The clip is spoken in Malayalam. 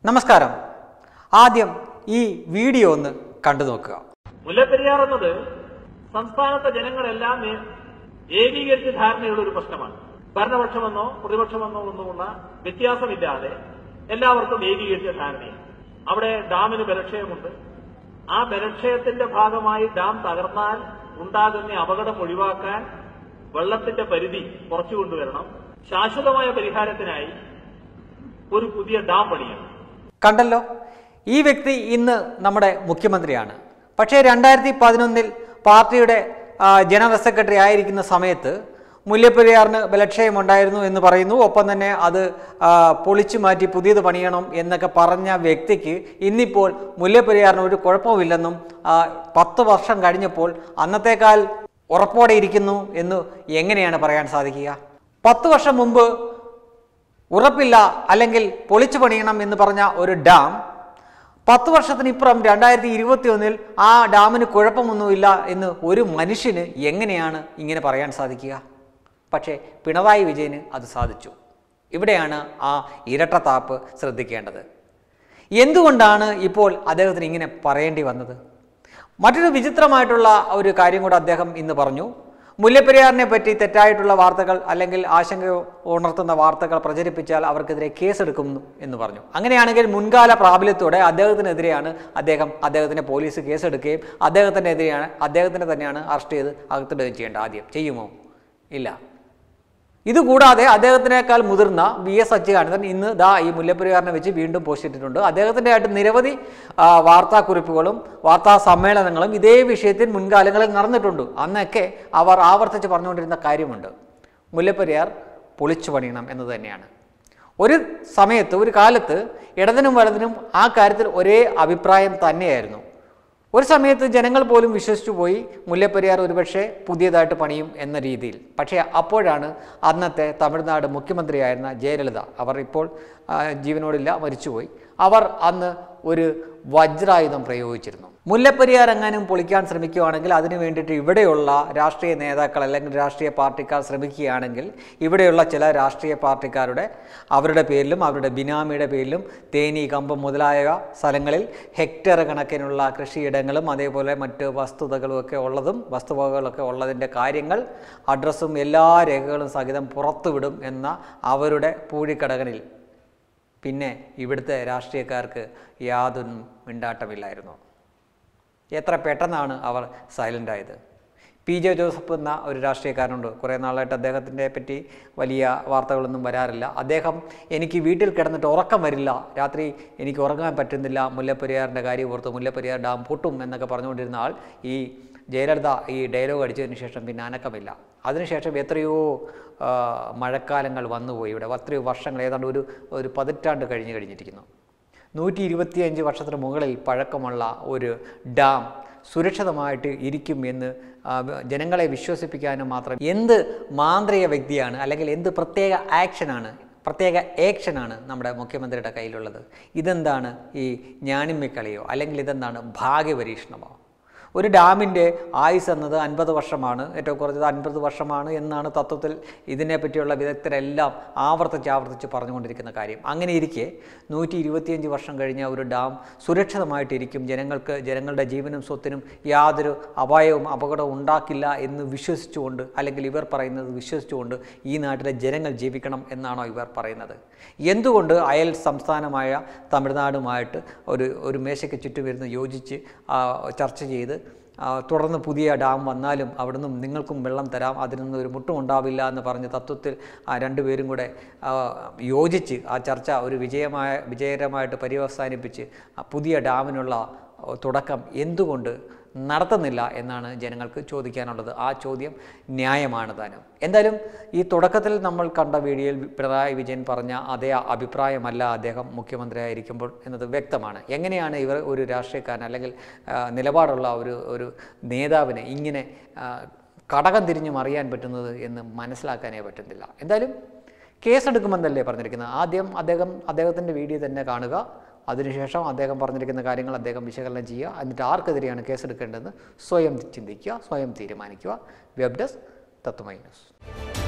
നമസ്കാരം. ആദ്യം ഈ വീഡിയോ ഒന്ന് കണ്ടു നോക്കുക. മുല്ലപ്പെരിയാർ എന്നത് സംസ്ഥാനത്തെ ജനങ്ങളെല്ലാം ഏകീകരിച്ച ധാരണയുള്ള ഒരു പ്രശ്നമാണ്. ഭരണപക്ഷമെന്നോ പ്രതിപക്ഷമെന്നോ ഒന്നുമുള്ള വ്യത്യാസമില്ലാതെ എല്ലാവർക്കും ഏകീകരിച്ച ധാരണയാണ്. അവിടെ ഡാമിന് ബലക്ഷയമുണ്ട്. ആ ബലക്ഷയത്തിന്റെ ഭാഗമായി ഡാം തകർന്നാൽ ഉണ്ടാകുന്ന അപകടം ഒഴിവാക്കാൻ വെള്ളത്തിന്റെ പരിധി കുറച്ചുകൊണ്ടുവരണം. ശാശ്വതമായ പരിഹാരത്തിനായി ഒരു പുതിയ ഡാം പണിയണം. കണ്ടല്ലോ, ഈ വ്യക്തി ഇന്ന് നമ്മുടെ മുഖ്യമന്ത്രിയാണ്. പക്ഷേ 2011 പാർട്ടിയുടെ ജനറൽ സെക്രട്ടറി ആയിരിക്കുന്ന സമയത്ത് മുല്ലപ്പെരിയാറിന് ബലക്ഷയമുണ്ടായിരുന്നു എന്ന് പറയുന്നു. ഒപ്പം തന്നെ അത് പൊളിച്ചു മാറ്റി പുതിയത് പണിയണം എന്നൊക്കെ പറഞ്ഞ വ്യക്തിക്ക് ഇന്നിപ്പോൾ മുല്ലപ്പെരിയാറിന് ഒരു കുഴപ്പമില്ലെന്നും 10 വർഷം കഴിഞ്ഞപ്പോൾ അന്നത്തേക്കാൾ ഉറപ്പോടെ ഇരിക്കുന്നു എന്ന് എങ്ങനെയാണ് പറയാൻ സാധിക്കുക? 10 വർഷം മുമ്പ് ഉറപ്പില്ല അല്ലെങ്കിൽ പൊളിച്ചു പണിയണം എന്ന് പറഞ്ഞ ഒരു ഡാം 10 വർഷത്തിനിപ്പുറം 2021 ആ ഡാമിന് കുഴപ്പമൊന്നുമില്ല എന്ന് ഒരു മനുഷ്യന് എങ്ങനെയാണ് ഇങ്ങനെ പറയാൻ സാധിക്കുക? പക്ഷേ പിണറായി വിജയന് അത് സാധിച്ചു. ഇവിടെയാണ് ആ ഇരട്ടത്താപ്പ് ശ്രദ്ധിക്കേണ്ടത്. എന്തുകൊണ്ടാണ് ഇപ്പോൾ അദ്ദേഹത്തിന് ഇങ്ങനെ പറയേണ്ടി വന്നത്? മറ്റൊരു വിചിത്രമായിട്ടുള്ള ഒരു കാര്യം കൂടെ അദ്ദേഹം ഇന്ന് പറഞ്ഞു. മുല്ലപ്പെരിയാറിനെ പറ്റി തെറ്റായിട്ടുള്ള വാർത്തകൾ അല്ലെങ്കിൽ ആശങ്ക ഉണർത്തുന്ന വാർത്തകൾ പ്രചരിപ്പിച്ചാൽ അവർക്കെതിരെ കേസെടുക്കുന്നു എന്ന് പറഞ്ഞു. അങ്ങനെയാണെങ്കിൽ മുൻകാല പ്രാബല്യത്തോടെ അദ്ദേഹത്തിനെതിരെയാണ് അദ്ദേഹത്തിനെ പോലീസ് കേസെടുക്കുകയും അദ്ദേഹത്തിനെ തന്നെയാണ് അറസ്റ്റ് ചെയ്ത് അകത്തിടുകയും ചെയ്യേണ്ടത്. ആദ്യം ചെയ്യുമോ? ഇല്ല. ഇതുകൂടാതെ അദ്ദേഹത്തിനേക്കാൾ മുതിർന്ന VS അച്യുതാനന്ദൻ ഇന്ന് ഈ മുല്ലപ്പെരിയാറിനെ വെച്ച് വീണ്ടും പോസ്റ്റ് ഇട്ടിട്ടുണ്ട്. അദ്ദേഹത്തിൻ്റെ ആയിട്ട് നിരവധി വാർത്താക്കുറിപ്പുകളും വാർത്താ സമ്മേളനങ്ങളും ഇതേ വിഷയത്തിൽ മുൻകാലങ്ങളിൽ നടന്നിട്ടുണ്ട്. അന്നൊക്കെ അവർ ആവർത്തിച്ച് പറഞ്ഞുകൊണ്ടിരുന്ന കാര്യമുണ്ട്, മുല്ലപ്പെരിയാർ പൊളിച്ചു പണിയണം എന്നത് തന്നെയാണ്. ഒരു സമയത്ത് ഒരു കാലത്ത് ഇടതിനും വലതിനും ആ കാര്യത്തിൽ ഒരേ അഭിപ്രായം തന്നെയായിരുന്നു. ഒരു സമയത്ത് ജനങ്ങൾ പോലും വിശ്വസിച്ചു പോയി മുല്ലപ്പെരിയാർ ഒരുപക്ഷെ പുതിയതായിട്ട് പണിയും എന്ന രീതിയിൽ. പക്ഷേ അപ്പോഴാണ് അന്നത്തെ തമിഴ്നാട് മുഖ്യമന്ത്രിയായിരുന്ന ജയലളിത, അവർ ഇപ്പോൾ ജീവനോടില്ല, മരിച്ചുപോയി, അവർ അന്ന് ഒരു വജ്രായുധം പ്രയോഗിച്ചിരുന്നു. മുല്ലപ്പെരിയാർ എങ്ങാനും പൊളിക്കാൻ ശ്രമിക്കുകയാണെങ്കിൽ അതിനു വേണ്ടിയിട്ട് ഇവിടെയുള്ള രാഷ്ട്രീയ നേതാക്കൾ അല്ലെങ്കിൽ രാഷ്ട്രീയ പാർട്ടിക്കാർ ശ്രമിക്കുകയാണെങ്കിൽ ഇവിടെയുള്ള ചില രാഷ്ട്രീയ പാർട്ടിക്കാരുടെ അവരുടെ പേരിലും അവരുടെ ബിനാമിയുടെ പേരിലും തേനി, കമ്പം മുതലായ സ്ഥലങ്ങളിൽ ഹെക്ടർ കണക്കിനുള്ള കൃഷിയിടങ്ങളും അതേപോലെ മറ്റ് വസ്തുവകകളൊക്കെ ഉള്ളതിൻ്റെ കാര്യങ്ങൾ അഡ്രസ്സും എല്ലാ രേഖകളും സഹിതം പുറത്തുവിടും എന്ന അവരുടെ പൂഴിക്കടകനിൽ പിന്നെ ഇവിടുത്തെ രാഷ്ട്രീയക്കാർക്ക് യാതൊന്നും മിണ്ടാട്ടമില്ലായിരുന്നു. എത്ര പെട്ടെന്നാണ് അവർ സൈലൻ്റായത്. PJ ജോസഫ് എന്ന ഒരു രാഷ്ട്രീയക്കാരനുണ്ട്. കുറേ നാളായിട്ട് അദ്ദേഹത്തിൻ്റെ പറ്റി വലിയ വാർത്തകളൊന്നും വരാറില്ല. അദ്ദേഹം എനിക്ക് വീട്ടിൽ കിടന്നിട്ട് ഉറക്കം വരില്ല, രാത്രി എനിക്ക് ഉറങ്ങാൻ പറ്റുന്നില്ല, മുല്ലപ്പെരിയാറിൻ്റെ കാര്യം ഓർത്ത് മുല്ലപ്പെരിയാർ ഡാം പൊട്ടും എന്നൊക്കെ പറഞ്ഞുകൊണ്ടിരുന്ന ആൾ ഈ ജയലളിത ഈ ഡയലോഗ് അടിച്ചതിന് ശേഷം പിന്നെ അനക്കമില്ല. അതിനുശേഷം എത്രയോ മഴക്കാലങ്ങൾ വന്നുപോയി. ഇവിടെ എത്രയോ വർഷങ്ങൾ, ഏതാണ്ട് ഒരു 10 പതിറ്റാണ്ട് കഴിഞ്ഞിരിക്കുന്നു. 125 വർഷത്തിന് മുകളിൽ പഴക്കമുള്ള ഒരു ഡാം സുരക്ഷിതമായിട്ട് ഇരിക്കും എന്ന് ജനങ്ങളെ വിശ്വസിപ്പിക്കാനും മാത്രം എന്ത് മാന്ത്രിക വ്യക്തിയാണ് അല്ലെങ്കിൽ എന്ത് പ്രത്യേക ആക്ഷനാണ് നമ്മുടെ മുഖ്യമന്ത്രിയുടെ കയ്യിലുള്ളത്? ഇതെന്താണ് ഈ ഞാണിമ്മിക്കളിയോ അല്ലെങ്കിൽ ഇതെന്താണ് ഭാഗ്യപരീക്ഷണമോ? ഒരു ഡാമിൻ്റെ ആയുസ് എന്നത് 50 വർഷമാണ്, ഏറ്റവും കുറഞ്ഞത് 50 വർഷമാണ് എന്നാണ് തത്വത്തിൽ ഇതിനെപ്പറ്റിയുള്ള വിദഗ്ധരെല്ലാം ആവർത്തിച്ച് പറഞ്ഞുകൊണ്ടിരിക്കുന്ന കാര്യം. അങ്ങനെ ഇരിക്കെ 125 വർഷം കഴിഞ്ഞ ഒരു ഡാം സുരക്ഷിതമായിട്ടിരിക്കും, ജനങ്ങളുടെ ജീവനും സ്വത്തിനും യാതൊരു അപകടവും ഉണ്ടാക്കില്ല എന്ന് വിശ്വസിച്ചുകൊണ്ട്, അല്ലെങ്കിൽ ഇവർ പറയുന്നത് വിശ്വസിച്ചുകൊണ്ട് ഈ നാട്ടിലെ ജനങ്ങൾ ജീവിക്കണം എന്നാണോ ഇവർ പറയുന്നത്? എന്തുകൊണ്ട് അയൽ സംസ്ഥാനമായ തമിഴ്നാടുമായിട്ട് ഒരു മേശയ്ക്ക് ചുറ്റുമിരുന്ന് യോജിച്ച് ചർച്ച ചെയ്ത് തുടർന്ന് പുതിയ ഡാം വന്നാലും അവിടുന്ന് നിങ്ങൾക്കും വെള്ളം തരാം, അതിനൊന്നും ഒരു മുട്ടും ഉണ്ടാവില്ല എന്ന് പറഞ്ഞ തത്വത്തിൽ രണ്ടുപേരും കൂടെ യോജിച്ച് ആ ചർച്ച ഒരു വിജയകരമായിട്ട് പര്യവസാനിപ്പിച്ച് പുതിയ ഡാമിനുള്ള തുടക്കം എന്തുകൊണ്ട് നടത്തുന്നില്ല എന്നാണ് ജനങ്ങൾക്ക് ചോദിക്കാനുള്ളത്. ആ ചോദ്യം ന്യായമാണ് താനും. എന്തായാലും ഈ തുടക്കത്തിൽ നമ്മൾ കണ്ട വീഡിയോയിൽ പിണറായി വിജയൻ പറഞ്ഞ അതേ അഭിപ്രായമല്ല അദ്ദേഹം മുഖ്യമന്ത്രിയായിരിക്കുമ്പോൾ എന്നത് വ്യക്തമാണ്. എങ്ങനെയാണ് ഇവർ ഒരു രാഷ്ട്രീയക്കാരൻ അല്ലെങ്കിൽ നിലപാടുള്ള ഒരു നേതാവിനെ ഇങ്ങനെ കടകം തിരിഞ്ഞ് മറിയാൻ പറ്റുന്നത് എന്ന് മനസ്സിലാക്കാനേ പറ്റുന്നില്ല. എന്തായാലും കേസെടുക്കുമെന്നല്ലേ പറഞ്ഞിരിക്കുന്നത്? ആദ്യം അദ്ദേഹത്തിൻ്റെ വീഡിയോ തന്നെ കാണുക, അതിനുശേഷം അദ്ദേഹം പറഞ്ഞിരിക്കുന്ന കാര്യങ്ങൾ അദ്ദേഹം വിശകലനം ചെയ്യുക, എന്നിട്ട് ആർക്കെതിരെയാണ് കേസെടുക്കേണ്ടതെന്ന് സ്വയം ചിന്തിക്കുക, സ്വയം തീരുമാനിക്കുക. Web desk Tatwamayi news.